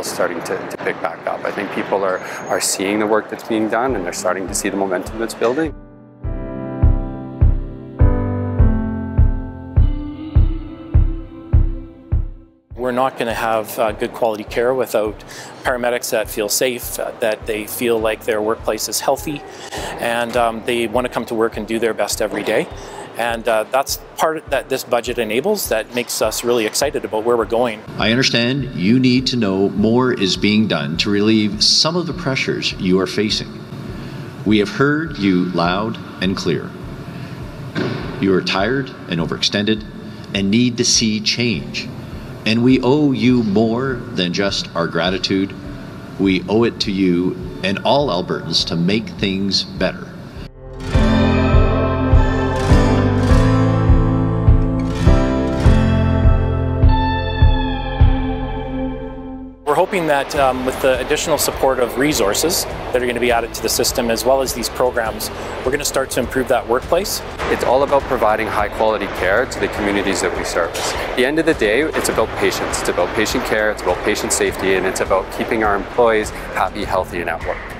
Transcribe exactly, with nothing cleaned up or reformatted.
else starting to, to pick back up. I think people are, are seeing the work that's being done, and they're starting to see the momentum that's building. We're not going to have uh, good quality care without paramedics that feel safe, uh, that they feel like their workplace is healthy, and um, they want to come to work and do their best every day. And uh, that's part that this budget enables, that makes us really excited about where we're going. I understand you need to know more is being done to relieve some of the pressures you are facing. We have heard you loud and clear. You are tired and overextended and need to see change. And we owe you more than just our gratitude. We owe it to you and all Albertans to make things better. We're hoping that um, with the additional support of resources that are going to be added to the system, as well as these programs, we're going to start to improve that workplace. It's all about providing high quality care to the communities that we service. At the end of the day, it's about patients. It's about patient care, it's about patient safety, and it's about keeping our employees happy, healthy, and at work.